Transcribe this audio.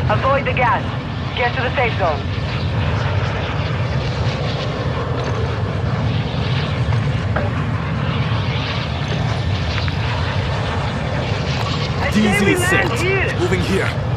Avoid the gas. Get to the safe zone. DZ is set. Moving here.